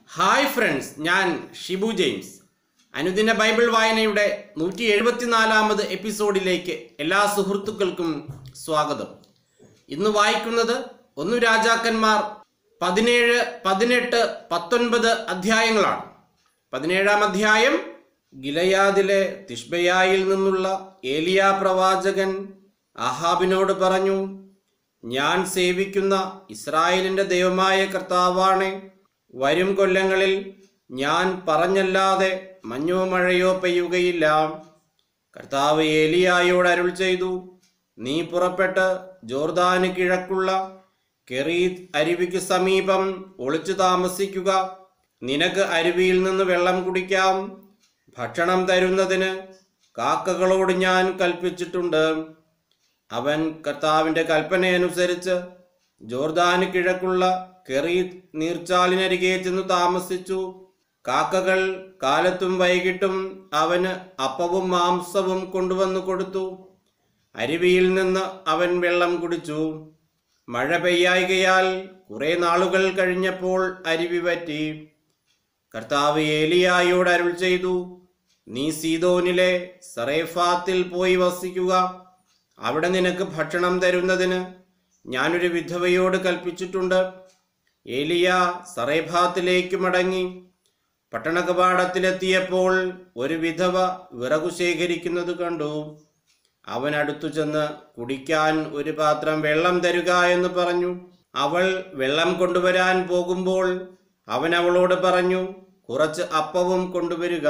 Hi friends, ഞാൻ Shibu James. അനുദിന Bible വായനയുടെ 174ാമത് എപ്പിസോഡിലേക്ക് എല്ലാ സുഹൃത്തുക്കൾക്കും സ്വാഗതം. ഇന്ന് വായിക്കുന്നത് 1 രാജാക്കന്മാർ 17, 18, 19 അധ്യായങ്ങളാണ്. 17ാം അധ്യായം ഗിലയാദിലെ തിഷ്ബയായിൽ നിന്നുള്ള ഏലിയാ പ്രവാചകൻ ആഹാബിനോട് പറഞ്ഞു, ഞാൻ സേവിക്കുന്ന ഇസ്രായേലിൻ്റെ ദൈവമായ കർത്താവാണേ, വരും കൊല്ലങ്ങളിൽ ഞാൻ പറഞ്ഞല്ലാതെ മഞ്ഞോ മഴയോ പെയ്യുകയില്ല. കർത്താവ് ഏലിയായോട് അരുൾ ചെയ്തു, നീ പുറപ്പെട്ട് ജോർദാന് കിഴക്കുള്ള കെരീത്ത് അരുവിക്ക് സമീപം ഒളിച്ചു താമസിക്കുക. നിനക്ക് അരുവിയിൽ നിന്ന് വെള്ളം കുടിക്കാം. ഭക്ഷണം തരുന്നതിന് കാക്കകളോട് ഞാൻ കൽപ്പിച്ചിട്ടുണ്ട്. അവൻ കർത്താവിൻ്റെ കൽപ്പനയനുസരിച്ച് ജോർദാന് കിഴക്കുള്ള കെരീത്ത് നീർച്ചാലിനരികെ ചെന്നു താമസിച്ചു. കാക്കകൾ കാലത്തും വൈകിട്ടും അവന് അപ്പവും മാംസവും കൊണ്ടുവന്നു കൊടുത്തു. അരുവിയിൽ നിന്ന് അവൻ വെള്ളം കുടിച്ചു. മഴ പെയ്യായികയാൽ കുറെ നാളുകൾ കഴിഞ്ഞപ്പോൾ അരുവി വറ്റി. കർത്താവ് ഏലിയായോട് അരുൾ ചെയ്തു, നീ സീദോനിലെ സറേഫാത്തിൽ പോയി വസിക്കുക. അവിടെ നിനക്ക് ഭക്ഷണം തരുന്നതിന് ഞാനൊരു വിധവയോട് കൽപ്പിച്ചിട്ടുണ്ട്. ഏലിയ സറേഫാത്തിലേക്ക് മടങ്ങി. പട്ടണ കവാടത്തിലെത്തിയപ്പോൾ ഒരു വിധവ വിറകു ശേഖരിക്കുന്നത് കണ്ടു. അവൻ അടുത്തു ചെന്ന് കുടിക്കാൻ ഒരു പാത്രം വെള്ളം തരുക എന്ന് പറഞ്ഞു. അവൾ വെള്ളം കൊണ്ടുവരാൻ പോകുമ്പോൾ അവൻ അവളോട് പറഞ്ഞു, കുറച്ച് അപ്പവും കൊണ്ടുവരിക.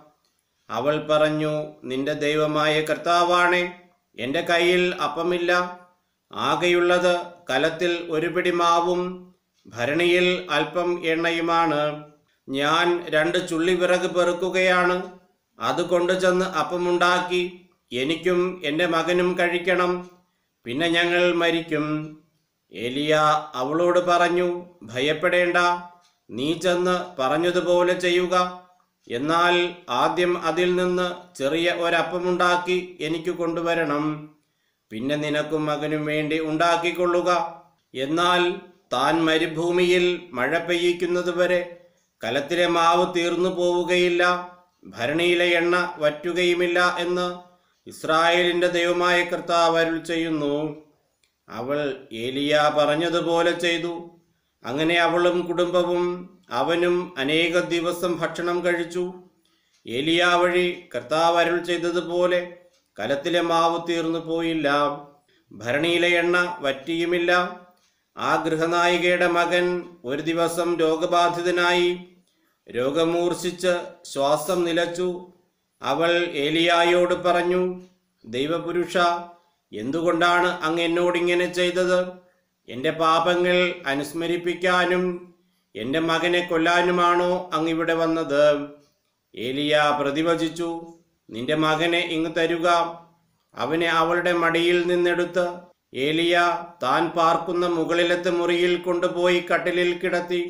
അവൾ പറഞ്ഞു, നിന്റെ ദൈവമായ കർത്താവാണേ, എൻ്റെ കയ്യിൽ അപ്പമില്ല. ആകെയുള്ളത് കലത്തിൽ ഒരു പിടി മാവും ഭരണിയിൽ അല്പം എണ്ണയുമാണ്. ഞാൻ 2 ചുള്ളി വിറക് പെറുക്കുകയാണ്. അത് കൊണ്ടു ചെന്ന് അപ്പമുണ്ടാക്കി എനിക്കും എൻ്റെ മകനും കഴിക്കണം. പിന്നെ ഞങ്ങൾ മരിക്കും. ഏലിയ അവളോട് പറഞ്ഞു, ഭയപ്പെടേണ്ട, നീ ചെന്ന് പറഞ്ഞതുപോലെ ചെയ്യുക. എന്നാൽ ആദ്യം അതിൽ നിന്ന് ചെറിയ ഒരപ്പമുണ്ടാക്കി എനിക്ക് കൊണ്ടുവരണം. പിന്നെ നിനക്കും മകനും വേണ്ടി ഉണ്ടാക്കിക്കൊള്ളുക. എന്നാൽ താൻ മരുഭൂമിയിൽ മഴ പെയ്യിക്കുന്നതുവരെ കലത്തിലെ മാവ് തീർന്നു പോവുകയില്ല, ഭരണിയിലെ എണ്ണ വറ്റുകയുമില്ല എന്ന് ഇസ്രായേലിൻ്റെ ദൈവമായ കർത്താവ് അരുൾ ചെയ്യുന്നു. അവൾ ഏലിയ പറഞ്ഞതുപോലെ ചെയ്തു. അങ്ങനെ അവളും കുടുംബവും അവനും അനേക ദിവസം ഭക്ഷണം കഴിച്ചു. ഏലിയ വഴി കർത്താവ് അരുൾ ചെയ്തതുപോലെ കലത്തിലെ മാവ് തീർന്നു പോയില്ല, ഭരണിയിലെ എണ്ണ വറ്റിയുമില്ല. ആ ഗൃഹനായികയുടെ മകൻ ഒരു ദിവസം രോഗബാധിതനായി. രോഗം മൂർച്ഛിച്ച് ശ്വാസം നിലച്ചു. അവൾ ഏലിയായോട് പറഞ്ഞു, ദൈവപുരുഷ, എന്തുകൊണ്ടാണ് അങ്ങ് എന്നോടിങ്ങനെ ചെയ്തത്? എൻ്റെ പാപങ്ങൾ അനുസ്മരിപ്പിക്കാനും എൻ്റെ മകനെ കൊല്ലാനുമാണോ അങ്ങ് ഇവിടെ വന്നത്? ഏലിയ പ്രതിവചിച്ചു, നിന്റെ മകനെ ഇങ്ങ് തരുക. അവനെ അവളുടെ മടിയിൽ നിന്നെടുത്ത് ഏലിയ താൻ പാർക്കുന്ന മുകളിലത്തെ മുറിയിൽ കൊണ്ടുപോയി കട്ടിലിൽ കിടത്തി.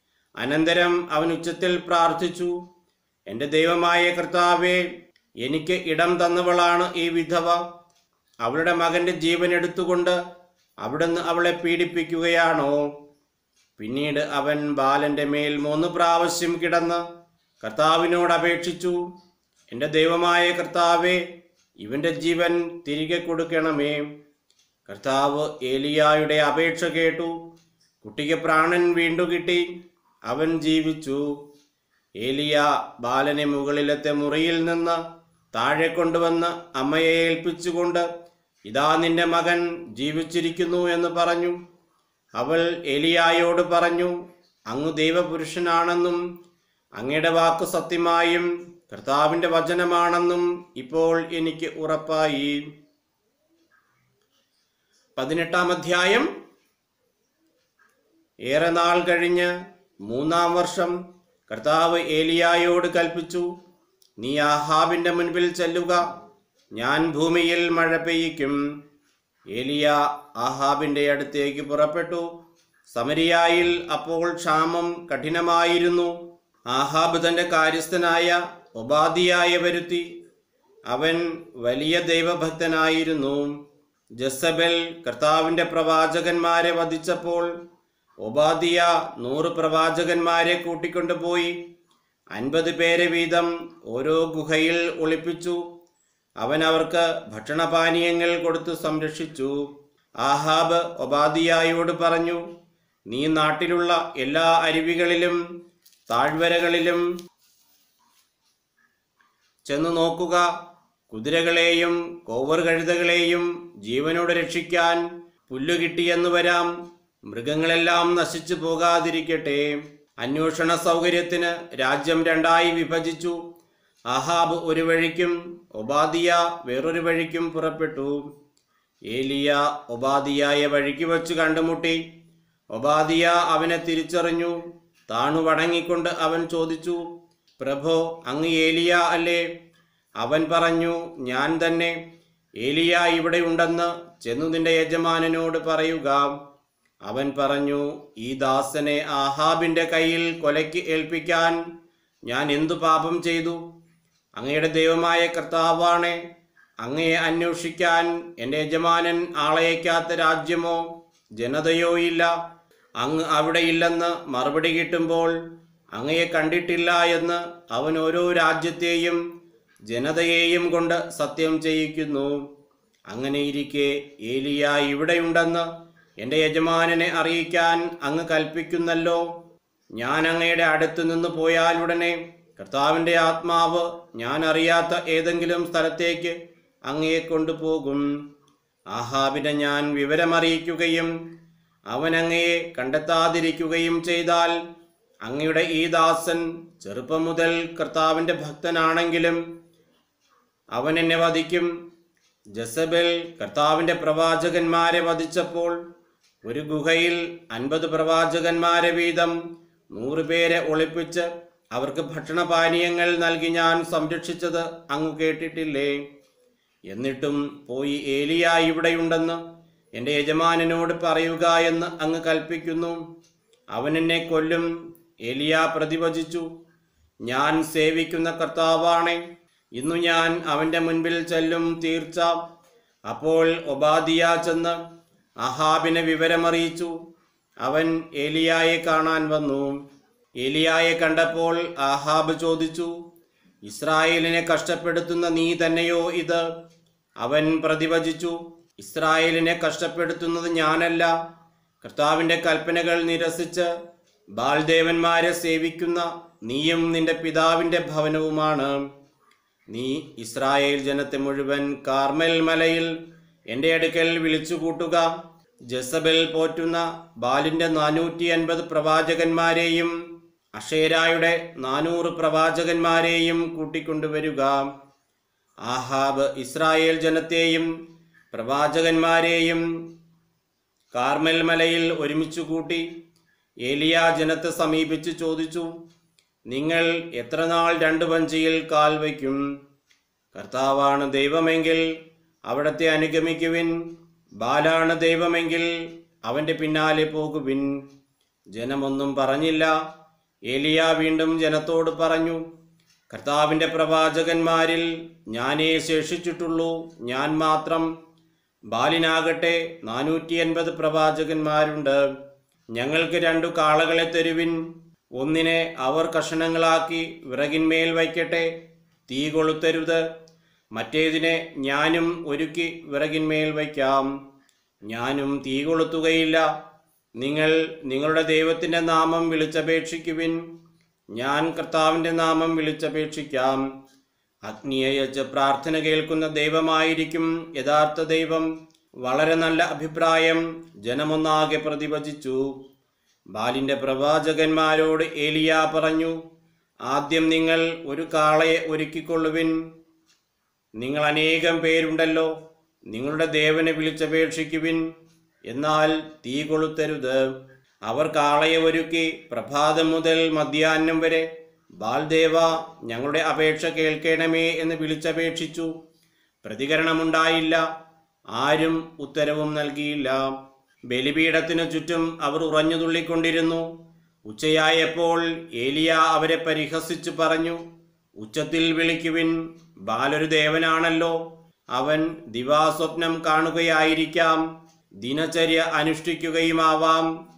അനന്തരം അവൻ ഉച്ചത്തിൽ പ്രാർത്ഥിച്ചു, എൻ്റെ ദൈവമായ കർത്താവേ, എനിക്ക് ഇടം തന്നവളാണ് ഈ വിധവ. അവളുടെ മകൻ്റെ ജീവൻ എടുത്തുകൊണ്ട് അവിടുന്ന് അവളെ പീഡിപ്പിക്കുകയാണോ? പിന്നീട് അവൻ ബാലൻ്റെ മേൽ 3 പ്രാവശ്യം കിടന്ന് കർത്താവിനോട് അപേക്ഷിച്ചു, എൻ്റെ ദൈവമായ കർത്താവേ, ഇവൻ്റെ ജീവൻ തിരികെ കൊടുക്കണമേ. കർത്താവ് ഏലിയായുടെ അപേക്ഷ കേട്ടു. കുട്ടിക്ക് പ്രാണൻ വീണ്ടു കിട്ടി. അവൻ ജീവിച്ചു. ഏലിയ ബാലനെ മുകളിലത്തെ മുറിയിൽ നിന്ന് താഴെ കൊണ്ടുവന്ന് അമ്മയെ ഏൽപ്പിച്ചുകൊണ്ട്, ഇതാ നിന്റെ മകൻ ജീവിച്ചിരിക്കുന്നു എന്ന് പറഞ്ഞു. അവൾ ഏലിയായോട് പറഞ്ഞു, അങ്ങ് ദൈവപുരുഷനാണെന്നും അങ്ങയുടെ വാക്ക് സത്യമായും കർത്താവിൻ്റെ വചനമാണെന്നും ഇപ്പോൾ എനിക്ക് ഉറപ്പായി. 18ാം അധ്യായം. ഏറെ നാൾ കഴിഞ്ഞ് 3-ാം വർഷം കർത്താവ് ഏലിയായോട് കൽപ്പിച്ചു, നീ ആഹാബിൻ്റെ മുൻപിൽ ചെല്ലുക, ഞാൻ ഭൂമിയിൽ മഴ പെയ്യിക്കും. ഏലിയ ആഹാബിൻ്റെ അടുത്തേക്ക് പുറപ്പെട്ടു. സമരിയായിൽ അപ്പോൾ ക്ഷാമം കഠിനമായിരുന്നു. ആഹാബ് തൻ്റെ കാര്യസ്ഥനായ ഒബാദിയായെ വരുത്തി. അവൻ വലിയ ദൈവഭക്തനായിരുന്നു. ജസബൽ കർത്താവിൻ്റെ പ്രവാചകന്മാരെ വധിച്ചപ്പോൾ ഒബാദിയ 100 പ്രവാചകന്മാരെ കൂട്ടിക്കൊണ്ടുപോയി 50 പേരെ വീതം ഓരോ ഗുഹയിൽ ഒളിപ്പിച്ചു. അവൻ അവർക്ക് ഭക്ഷണപാനീയങ്ങൾ കൊടുത്തു സംരക്ഷിച്ചു. ആഹാബ് ഒബാദിയായോട് പറഞ്ഞു, നീ നാട്ടിലുള്ള എല്ലാ അരുവികളിലും താഴ്വരകളിലും ചെന്നു നോക്കുക. കുതിരകളെയും കോവറുകഴുതകളെയും ജീവനോടെ രക്ഷിക്കാൻ പുല്ലു കിട്ടിയെന്നു വരാം. മൃഗങ്ങളെല്ലാം നശിച്ചു പോകാതിരിക്കട്ടെ. അന്വേഷണ സൗകര്യത്തിന് രാജ്യം 2 വിഭജിച്ചു. ആഹാബ് ഒരു വഴിക്കും ഒബാദിയ വേറൊരു വഴിക്കും പുറപ്പെട്ടു. ഏലിയ ഒബാദിയായെ വഴിക്ക് വച്ച് കണ്ടുമുട്ടി. ഒബാദിയ അവനെ തിരിച്ചറിഞ്ഞു. താണു വണങ്ങിക്കൊണ്ട് അവൻ ചോദിച്ചു, പ്രഭോ, അങ്ങ് ഏലിയ അല്ലേ? അവൻ പറഞ്ഞു, ഞാൻ തന്നെ. ഏലിയ ഇവിടെ ഉണ്ടെന്ന് ചെന്നു നിന്റെ യജമാനനോട് പറയുക. അവൻ പറഞ്ഞു, ഈ ദാസനെ ആഹാബിന്റെ കയ്യിൽ കൊലയ്ക്ക് ഏൽപ്പിക്കാൻ ഞാൻ എന്തു പാപം ചെയ്തു? അങ്ങയുടെ ദൈവമായ കർത്താവാണേ, അങ്ങയെ അന്വേഷിക്കാൻ എൻ്റെ യജമാനൻ ആളയക്കാത്ത രാജ്യമോ ജനതയോ ഇല്ല. അങ്ങ് അവിടെ ഇല്ലെന്ന് മറുപടി കിട്ടുമ്പോൾ അങ്ങയെ കണ്ടിട്ടില്ല എന്ന് അവൻ ഓരോ രാജ്യത്തെയും ജനതയെയും കൊണ്ട് സത്യം ചെയ്യിക്കുന്നു. അങ്ങനെയിരിക്കെ ഏലിയ ഇവിടെയുണ്ടെന്ന് എൻ്റെ യജമാനനെ അറിയിക്കാൻ അങ്ങ് കൽപ്പിക്കുന്നല്ലോ. ഞാൻ അങ്ങയുടെ അടുത്തു നിന്ന് പോയാലുടനെ കർത്താവിൻ്റെ ആത്മാവ് ഞാൻ അറിയാത്ത ഏതെങ്കിലും സ്ഥലത്തേക്ക് അങ്ങയെ കൊണ്ടുപോകും. ആഹാബിനെ ഞാൻ വിവരമറിയിക്കുകയും അവൻ അങ്ങയെ കണ്ടെത്താതിരിക്കുകയും ചെയ്താൽ അങ്ങയുടെ ഈ ദാസൻ ചെറുപ്പം മുതൽ കർത്താവിൻ്റെ ഭക്തനാണെങ്കിലും അവൻ എന്നെ വധിക്കും. ജസബേൽ കർത്താവിൻ്റെ പ്രവാചകന്മാരെ വധിച്ചപ്പോൾ ഒരു ഗുഹയിൽ 50 പ്രവാചകന്മാരെ വീതം 100 പേരെ ഒളിപ്പിച്ച് അവർക്ക് ഭക്ഷണപാനീയങ്ങൾ നൽകി ഞാൻ സംരക്ഷിച്ചത് അങ്ങ് കേട്ടിട്ടില്ലേ? എന്നിട്ടും പോയി ഏലിയ ഇവിടെയുണ്ടെന്ന് എൻ്റെ യജമാനനോട് പറയുക എന്ന് അങ്ങ് കൽപ്പിക്കുന്നു. അവൻ എന്നെ കൊല്ലും. ഏലിയ പ്രതിവചിച്ചു, ഞാൻ സേവിക്കുന്ന കർത്താവാണേ, ഇന്നു ഞാൻ അവൻ്റെ മുൻപിൽ ചെല്ലും തീർച്ച. അപ്പോൾ ഒബാദിയ ചെന്ന് ആഹാബിനെ വിവരമറിയിച്ചു. അവൻ ഏലിയായെ കാണാൻ വന്നു. ഏലിയായെ കണ്ടപ്പോൾ ആഹാബ് ചോദിച്ചു, ഇസ്രായേലിനെ കഷ്ടപ്പെടുത്തുന്ന നീ തന്നെയോ ഇത്? അവൻ പ്രതിവചിച്ചു, ഇസ്രായേലിനെ കഷ്ടപ്പെടുത്തുന്നത് ഞാനല്ല, കർത്താവിൻ്റെ കൽപ്പനകൾ നിരസിച്ച് ബാൽദേവന്മാരെ സേവിക്കുന്ന നീയും നിന്റെ പിതാവിൻ്റെ ഭവനവുമാണ്. നീ ഇസ്രായേൽ ജനത്തെ മുഴുവൻ കാർമൽ മലയിൽ എൻ്റെ അടുക്കൽ വിളിച്ചുകൂട്ടുക. ജസബേൽ പോറ്റുന്ന ബാലിൻ്റെ 450 പ്രവാചകന്മാരെയും അഷേരായുടെ 400 പ്രവാചകന്മാരെയും കൂട്ടിക്കൊണ്ടുവരിക. ആഹാബ് ഇസ്രായേൽ ജനത്തെയും പ്രവാചകന്മാരെയും കാർമൽ മലയിൽ ഒരുമിച്ചു കൂട്ടി. ഏലിയ ജനത്തെ സമീപിച്ച് ചോദിച്ചു, നിങ്ങൾ എത്ര നാൾ 2 വഞ്ചിയിൽ കാൽ വയ്ക്കും? കർത്താവാണ് ദൈവമെങ്കിൽ അവിടത്തെ അനുഗമിക്കുവിൻ, ബാലാണ് ദൈവമെങ്കിൽ അവൻ്റെ പിന്നാലെ പോകുവിൻ. ജനമൊന്നും പറഞ്ഞില്ല. ഏലിയ വീണ്ടും ജനത്തോട് പറഞ്ഞു, കർത്താവിൻ്റെ പ്രവാചകന്മാരിൽ ഞാനേ ശേഷിച്ചിട്ടുള്ളൂ, ഞാൻ മാത്രം. ബാലിനാകട്ടെ 450 പ്രവാചകന്മാരുണ്ട്. ഞങ്ങൾക്ക് 2 കാളകളെ തരുവിൻ. ഒന്നിനെ അവർ കഷണങ്ങളാക്കി വിറകിന്മേൽ വയ്ക്കട്ടെ, തീ കൊളുത്തരുത്. മറ്റേതിനെ ഞാനും ഒരുക്കി വിറകിന്മേൽ വയ്ക്കാം, ഞാനും തീ കൊളുത്തുകയില്ല. നിങ്ങൾ നിങ്ങളുടെ ദൈവത്തിൻ്റെ നാമം വിളിച്ചപേക്ഷിക്കുവിൻ, ഞാൻ കർത്താവിൻ്റെ നാമം വിളിച്ചപേക്ഷിക്കാം. അഗ്നിയയച്ച് പ്രാർത്ഥന കേൾക്കുന്ന ദൈവമായിരിക്കും യഥാർത്ഥ ദൈവം. വളരെ നല്ല അഭിപ്രായം ജനമൊന്നാകെ പ്രതിവചിച്ചു. ബാലിൻ്റെ പ്രവാചകന്മാരോട് ഏലിയ പറഞ്ഞു, ആദ്യം നിങ്ങൾ ഒരു കാളയെ ഒരുക്കിക്കൊള്ളുവിൻ. നിങ്ങൾ അനേകം പേരുണ്ടല്ലോ, നിങ്ങളുടെ ദേവനെ വിളിച്ചപേക്ഷിക്കുവിൻ, എന്നാൽ തീ കൊളുത്തരുത്. അവർ കാളയെ ഒരുക്കി പ്രഭാതം മുതൽ മധ്യാഹ്നം വരെ ബാൽദേവ, ഞങ്ങളുടെ അപേക്ഷ കേൾക്കണമേ എന്ന് വിളിച്ചപേക്ഷിച്ചു. പ്രതികരണമുണ്ടായില്ല, ആരും ഉത്തരവും നൽകിയില്ല. ബലിപീഠത്തിനു ചുറ്റും അവർ ഉറഞ്ഞു തുള്ളിക്കൊണ്ടിരുന്നു. ഉച്ചയായപ്പോൾ ഏലിയ അവരെ പരിഹസിച്ചു പറഞ്ഞു, ഉച്ചത്തിൽ വിളിക്കുവിൻ, ബാലൊരു ദേവനാണല്ലോ, അവൻ ദിവാസ്വപ്നം കാണുകയായിരിക്കാം, ദിനചര്യ അനുഷ്ഠിക്കുകയുമാവാം.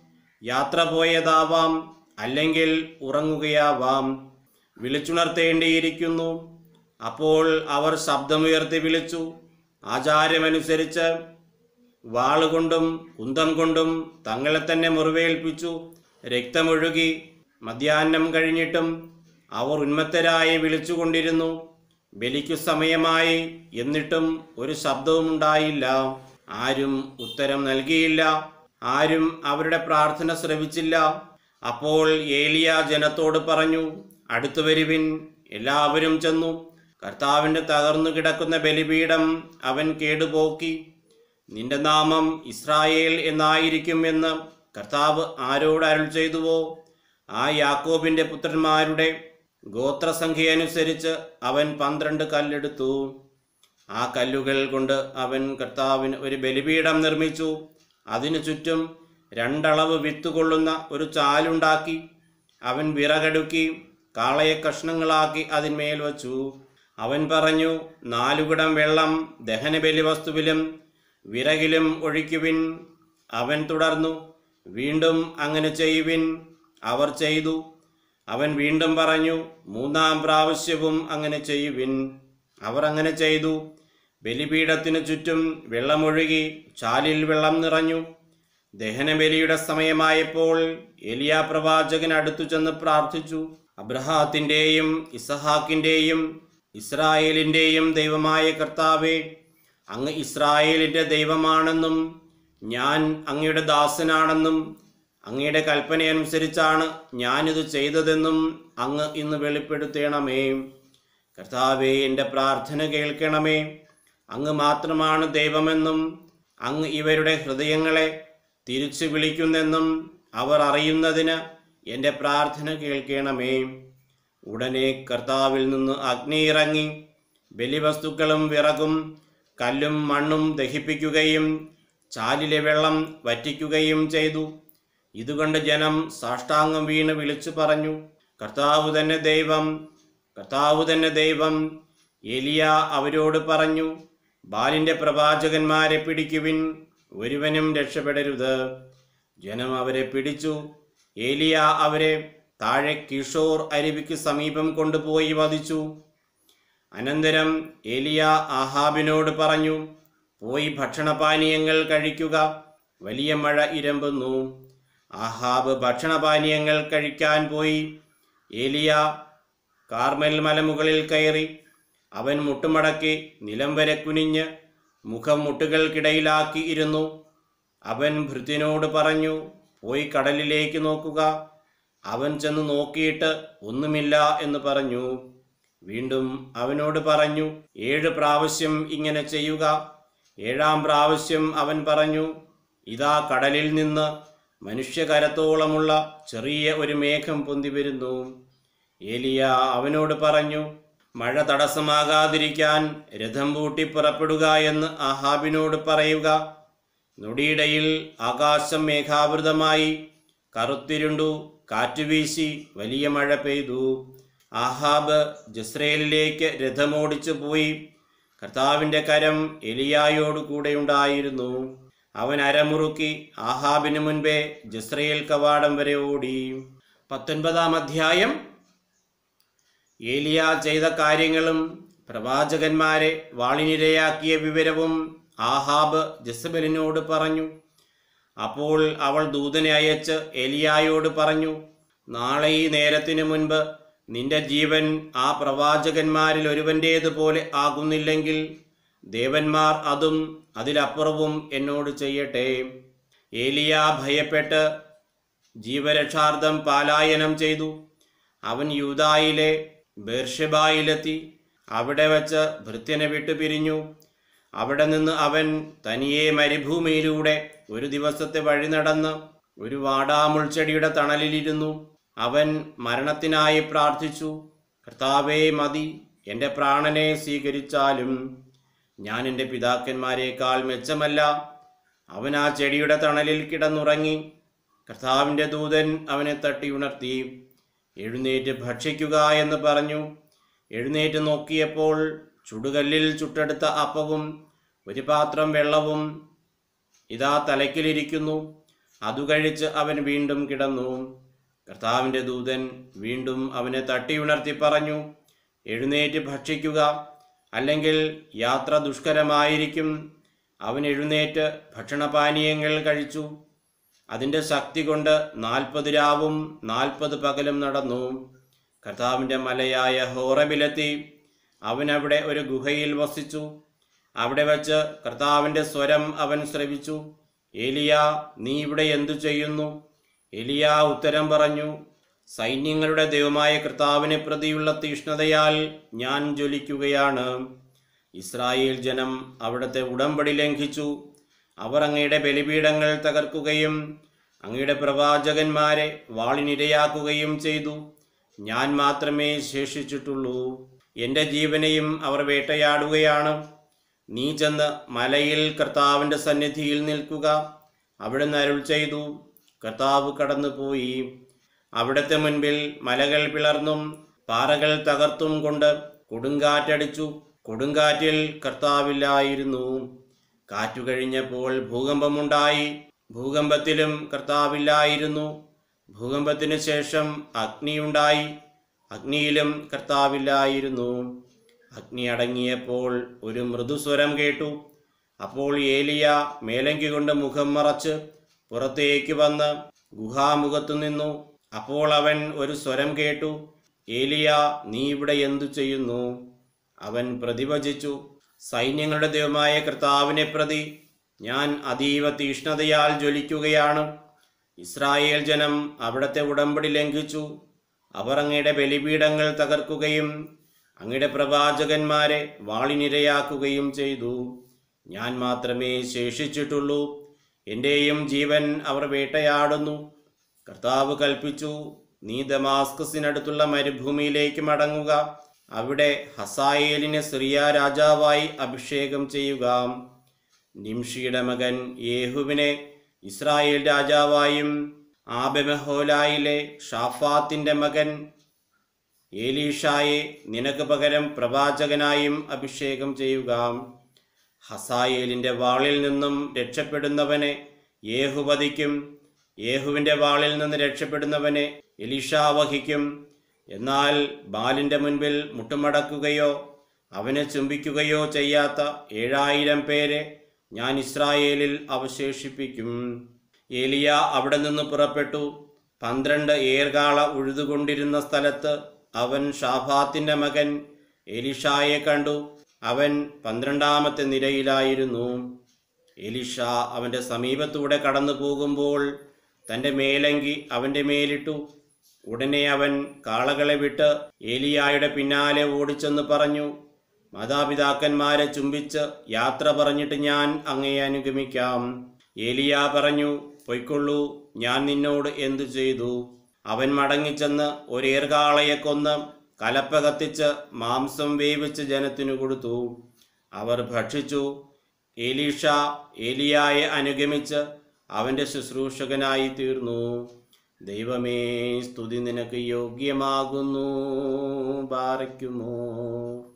യാത്ര പോയതാവാം, അല്ലെങ്കിൽ ഉറങ്ങുകയാവാം. വിളിച്ചുണർത്തേണ്ടിയിരിക്കുന്നു. അപ്പോൾ അവർ ശബ്ദമുയർത്തി വിളിച്ചു. ആചാരമനുസരിച്ച് വാളുകൊണ്ടും കുന്തം കൊണ്ടും തങ്ങളെ തന്നെ മുറിവേൽപ്പിച്ചു. രക്തമൊഴുകി. മധ്യാഹ്നം കഴിഞ്ഞിട്ടും അവർ ഉന്മത്തരായി വിളിച്ചുകൊണ്ടിരുന്നു. ബലിക്കു സമയമായി, എന്നിട്ടും ഒരു ശബ്ദവും ഉണ്ടായില്ല. ആരും ഉത്തരം നൽകിയില്ല. ആരും അവരുടെ പ്രാർത്ഥന ശ്രവിച്ചില്ല. അപ്പോൾ ഏലിയ ജനത്തോട് പറഞ്ഞു, അടുത്തു വരുവിൻ. എല്ലാവരും ചെന്നു. കർത്താവിൻ്റെ തകർന്നു കിടക്കുന്ന ബലിപീഠം അവൻ കേടുപോക്കി. നിന്റെ നാമം ഇസ്രായേൽ എന്നായിരിക്കും എന്ന് കർത്താവ് ആരോട് അരുൾ ചെയ്തുവോ, ആ യാക്കോബിൻ്റെ പുത്രന്മാരുടെ ഗോത്രസംഖ്യയനുസരിച്ച് അവൻ 12 കല്ലെടുത്തു. ആ കല്ലുകൾ കൊണ്ട് അവൻ കർത്താവിന് ഒരു ബലിപീഠം നിർമ്മിച്ചു. അതിനു ചുറ്റും 2 അളവ് വിത്തുകൊള്ളുന്ന ഒരു ചാലുണ്ടാക്കി. അവൻ വിറകടുക്കി കാളയെ കഷ്ണങ്ങളാക്കി അതിന്മേൽ വച്ചു. അവൻ പറഞ്ഞു, 4 കുടം വെള്ളം ദഹനബലി വസ്തുവിലും വിറകിലും ഒഴിക്കുവിൻ. അവൻ തുടർന്നു, വീണ്ടും അങ്ങനെ ചെയ്യുവിൻ. അവർ ചെയ്തു. അവൻ വീണ്ടും പറഞ്ഞു, 3-ാം പ്രാവശ്യവും അങ്ങനെ ചെയ്യുവിൻ. അവർ അങ്ങനെ ചെയ്തു. ബലിപീഠത്തിനു ചുറ്റും വെള്ളമൊഴുകി ചാലിൽ വെള്ളം നിറഞ്ഞു. ദഹനബലിയുടെ സമയമായപ്പോൾ ഏലിയാ പ്രവാചകൻ അടുത്തു ചെന്ന് പ്രാർത്ഥിച്ചു. അബ്രഹാത്തിൻ്റെയും ഇസഹാക്കിൻ്റെയും ഇസ്രായേലിൻ്റെയും ദൈവമായ കർത്താവേ, അങ്ങ് ഇസ്രായേലിൻ്റെ ദൈവമാണെന്നും ഞാൻ അങ്ങയുടെ ദാസനാണെന്നും അങ്ങയുടെ കൽപ്പനയനുസരിച്ചാണ് ഞാനിത് ചെയ്തതെന്നും അങ്ങ് ഇന്ന് വെളിപ്പെടുത്തണമേ. കർത്താവേ, എൻ്റെ പ്രാർത്ഥന കേൾക്കണമേ. അങ്ങ് മാത്രമാണ് ദൈവമെന്നും അങ്ങ് ഇവരുടെ ഹൃദയങ്ങളെ തിരിച്ചു വിളിക്കുന്നെന്നും അവർ അറിയുന്നതിന് എൻ്റെ പ്രാർത്ഥന കേൾക്കണമേ. ഉടനെ കർത്താവിൽ നിന്ന് അഗ്നി ഇറങ്ങി ബലിവസ്തുക്കളും വിറകും കല്ലും മണ്ണും ദഹിപ്പിക്കുകയും ചാലിലെ വെള്ളം വറ്റിക്കുകയും ചെയ്തു. ഇതുകൊണ്ട് ജനം സാഷ്ടാംഗം വീണ് വിളിച്ചു പറഞ്ഞു, കർത്താവ് തന്നെ ദൈവം, കർത്താവ് തന്നെ ദൈവം. ഏലിയ അവരോട് പറഞ്ഞു, ബാലിൻ്റെ പ്രവാചകന്മാരെ പിടിക്കുവിൻ, ഒരുവനും രക്ഷപ്പെടരുത്. ജനം അവരെ പിടിച്ചു. ഏലിയ അവരെ താഴെ കിഷോർ അരുവിക്ക് സമീപം കൊണ്ടുപോയി വധിച്ചു. അനന്തരം ഏലിയ ആഹാബിനോട് പറഞ്ഞു, പോയി ഭക്ഷണപാനീയങ്ങൾ കഴിക്കുക, വലിയ മഴ ഇരമ്പുന്നു. ആഹാബ് ഭക്ഷണപാനീയങ്ങൾ കഴിക്കാൻ പോയി. ഏലിയ കാർമൽ മലമുകളിൽ കയറി. അവൻ മുട്ടുമടക്കി നിലം വരെ കുനിഞ്ഞ് മുഖം മുട്ടുകൾക്കിടയിലാക്കി ഇരുന്നു. അവൻ ഭൃത്യനോട് പറഞ്ഞു, പോയി കടലിലേക്ക് നോക്കുക. അവൻ ചെന്ന് നോക്കിയിട്ട് ഒന്നുമില്ല എന്ന് പറഞ്ഞു. വീണ്ടും അവനോട് പറഞ്ഞു, 7 പ്രാവശ്യം ഇങ്ങനെ ചെയ്യുക. 7-ാം പ്രാവശ്യം അവൻ പറഞ്ഞു, ഇതാ കടലിൽ നിന്ന് മനുഷ്യകരത്തോളമുള്ള ചെറിയ ഒരു മേഘം പൊന്തി വരുന്നു. ഏലിയ അവനോട് പറഞ്ഞു, മഴ തടസ്സമാകാതിരിക്കാൻ രഥം പൂട്ടി പുറപ്പെടുക എന്ന് ആഹാബിനോട് പറയുക. നൊടിയിടയിൽ ആകാശം മേഘാവൃതമായി കറുത്തിരുണ്ടു. കാറ്റുവീശി വലിയ മഴ പെയ്തു. ആഹാബ് ജസ്രയേലിലേക്ക് രഥമോടിച്ചു പോയി. കർത്താവിൻ്റെ കരം എലിയായോട് കൂടെയുണ്ടായിരുന്നു. അവൻ അരമുറുക്കി ആഹാബിന് മുൻപേ ജസ്രയേൽ കവാടം വരെ ഓടി. 19-ാം അധ്യായം. ഏലിയ ചെയ്ത കാര്യങ്ങളും പ്രവാചകന്മാരെ വാളിനിരയാക്കിയ വിവരവും ആഹാബ് ജെസബലിനോട് പറഞ്ഞു. അപ്പോൾ അവൾ ദൂതനെ അയച്ച് ഏലിയായോട് പറഞ്ഞു, നാളെ ഈ നേരത്തിനു മുൻപ് നിന്റെ ജീവൻ ആ പ്രവാചകന്മാരിൽ ഒരുവൻ്റേതുപോലെ ആകുന്നില്ലെങ്കിൽ ദേവന്മാർ അതും അതിലപ്പുറവും എന്നോട് ചെയ്യട്ടെ. ഏലിയ ഭയപ്പെട്ട് ജീവരക്ഷാർത്ഥം പലായനം ചെയ്തു. അവൻ യൂദായിലെ ബേർഷെബായിലെത്തി. അവിടെ വച്ച് ഭൃത്യനെ വിട്ടുപിരിഞ്ഞു. അവിടെ നിന്ന് അവൻ തനിയെ മരുഭൂമിയിലൂടെ ഒരു ദിവസത്തെ വഴി നടന്ന് ഒരു വാടാമുൾച്ചെടിയുടെ തണലിലിരുന്നു. അവൻ മരണത്തിനായി പ്രാർത്ഥിച്ചു. കർത്താവേ, മതി, എൻ്റെ പ്രാണനെ സ്വീകരിച്ചാലും ഞാൻ എൻ്റെ പിതാക്കന്മാരെക്കാൾ മെച്ചമല്ല. അവൻ ആ ചെടിയുടെ തണലിൽ കിടന്നുറങ്ങി. കർത്താവിൻ്റെ ദൂതൻ അവനെ തട്ടി ഉണർത്തി. എഴുന്നേറ്റ് ഭക്ഷിക്കുക എന്ന് പറഞ്ഞു. എഴുന്നേറ്റ് നോക്കിയപ്പോൾ ചുടുകല്ലിൽ ചുട്ടെടുത്ത അപ്പവും ഒരു പാത്രം വെള്ളവും ഇതാ തലയ്ക്കിലിരിക്കുന്നു. അതു കഴിച്ച് അവൻ വീണ്ടും കിടന്നു. കർത്താവിൻ്റെ ദൂതൻ വീണ്ടും അവനെ തട്ടിയുണർത്തി പറഞ്ഞു, എഴുന്നേറ്റ് ഭക്ഷിക്കുക, അല്ലെങ്കിൽ യാത്ര ദുഷ്കരമായിരിക്കും. അവൻ എഴുന്നേറ്റ് ഭക്ഷണപാനീയങ്ങൾ കഴിച്ചു. അതിൻ്റെ ശക്തി കൊണ്ട് 40 രാവും 40 പകലും നടന്നു. കർത്താവിൻ്റെ മലയായ ഹോറബിലെത്തി. അവൻ അവിടെ ഒരു ഗുഹയിൽ വസിച്ചു. അവിടെ വച്ച് കർത്താവിൻ്റെ സ്വരം അവൻ ശ്രവിച്ചു, ഏലിയ, നീ ഇവിടെ എന്തു ചെയ്യുന്നു? ഏലിയ ഉത്തരം പറഞ്ഞു, സൈന്യങ്ങളുടെ ദൈവമായ കർത്താവിനെ പ്രതിയുള്ള തീഷ്ണതയാൽ ഞാൻ ജ്വലിക്കുകയാണ്. ഇസ്രായേൽ ജനം അവിടുത്തെ ഉടമ്പടി ലംഘിച്ചു. അവർ അങ്ങയുടെ ബലിപീഠങ്ങൾ തകർക്കുകയും അങ്ങയുടെ പ്രവാചകന്മാരെ വാളിനിരയാക്കുകയും ചെയ്തു. ഞാൻ മാത്രമേ ശേഷിച്ചിട്ടുള്ളൂ. എൻ്റെ ജീവനെയും അവർ വേട്ടയാടുകയാണ്. നീ ചെന്ന് മലയിൽ കർത്താവിൻ്റെ സന്നിധിയിൽ നിൽക്കുക. അവിടുന്ന് അരുൾ ചെയ്തു. കർത്താവ് കടന്നുപോയി. അവിടുത്തെ മുൻപിൽ മലകൾ പിളർന്നും പാറകൾ തകർത്തും കൊണ്ട് കൊടുങ്കാറ്റടിച്ചു. കൊടുങ്കാറ്റിൽ കർത്താവില്ലായിരുന്നു. കാറ്റു കഴിഞ്ഞപ്പോൾ ഭൂകമ്പമുണ്ടായി. ഭൂകമ്പത്തിലും കർത്താവില്ലായിരുന്നു. ഭൂകമ്പത്തിനു ശേഷം അഗ്നിയുണ്ടായി. അഗ്നിയിലും കർത്താവില്ലായിരുന്നു. അഗ്നി അടങ്ങിയപ്പോൾ ഒരു മൃദുസ്വരം കേട്ടു. അപ്പോൾ ഏലിയ മേലങ്കി കൊണ്ട് മുഖം മറച്ച് പുറത്തേക്ക് വന്ന് ഗുഹാമുഖത്തു നിന്നു. അപ്പോൾ അവൻ ഒരു സ്വരം കേട്ടു, ഏലിയ, നീ ഇവിടെ എന്തു ചെയ്യുന്നു? അവൻ പ്രതിവചിച്ചു, സൈന്യങ്ങളുടെ ദൈവമായ കർത്താവിനെ പ്രതി ഞാൻ അതീവ തീഷ്ണതയാൽ ജ്വലിക്കുകയാണ്. ഇസ്രായേൽ ജനം അവിടുത്തെ ഉടമ്പടി ലംഘിച്ചു. അവർ അങ്ങയുടെ ബലിപീഠങ്ങൾ തകർക്കുകയും അങ്ങയുടെ പ്രവാചകന്മാരെ വാളിനിരയാക്കുകയും ചെയ്തു. ഞാൻ മാത്രമേ ശേഷിച്ചിട്ടുള്ളൂ. എൻ്റെയും ജീവൻ അവർ വേട്ടയാടുന്നു. കർത്താവ് കൽപ്പിച്ചു, നീ ദമാസ്കസിനടുത്തുള്ള മരുഭൂമിയിലേക്ക് മടങ്ങുക. അവിടെ ഹസായേലിനെ സിറിയ രാജാവായി അഭിഷേകം ചെയ്യുക. നിംഷിയുടെ മകൻ യേഹുവിനെ ഇസ്രായേൽ രാജാവായും ആബെമഹോലായിലെ ഷാഫാത്തിൻ്റെ മകൻ ഏലീഷായെ നിനക്ക് പകരം പ്രവാചകനായും അഭിഷേകം ചെയ്യുക. ഹസായേലിൻ്റെ വാളിൽ നിന്നും രക്ഷപ്പെടുന്നവനെ യേഹു വധിക്കും. യേഹുവിൻ്റെ വാളിൽ നിന്ന് രക്ഷപ്പെടുന്നവനെ എലീഷാ വഹിക്കും. എന്നാൽ ബാലിൻ്റെ മുൻപിൽ മുട്ടുമടക്കുകയോ അവനെ ചുംബിക്കുകയോ ചെയ്യാത്ത 7000 പേരെ ഞാൻ ഇസ്രായേലിൽ അവശേഷിപ്പിക്കും. ഏലിയ അവിടെ നിന്ന് പുറപ്പെട്ടു. 12 ഏർകാള ഉഴുതുകൊണ്ടിരുന്ന സ്ഥലത്ത് അവൻ ഷാഫാത്തിൻ്റെ മകൻ എലീഷായെ കണ്ടു. അവൻ 12ാമത്തെ നിരയിലായിരുന്നു. എലീഷ അവൻ്റെ സമീപത്തൂടെ കടന്നു പോകുമ്പോൾ തൻ്റെ മേലങ്കി അവൻ്റെ മേലിട്ടു. ഉടനെ അവൻ കാളകളെ വിട്ട് ഏലിയായുടെ പിന്നാലെ ഓടിച്ചെന്ന് പറഞ്ഞു, മാതാപിതാക്കന്മാരെ ചുംബിച്ച് യാത്ര പറഞ്ഞിട്ട് ഞാൻ അങ്ങയെ അനുഗമിക്കാം. ഏലിയ പറഞ്ഞു, പൊയ്ക്കൊള്ളൂ, ഞാൻ നിന്നോട് എന്തു ചെയ്തു? അവൻ മടങ്ങിച്ചെന്ന് ഒരേർകാളയെ കൊന്ന് കലപ്പ കത്തിച്ച് മാംസം വേവിച്ച് ജനത്തിനു കൊടുത്തു. അവർ ഭക്ഷിച്ചു. എലീഷ ഏലിയായെ അനുഗമിച്ച് അവൻ്റെ ശുശ്രൂഷകനായി തീർന്നു. ദൈവമേ, സ്തുതി നിനക്ക് യോഗ്യമാകുന്നു. ബാറയ്ക്കുമോ.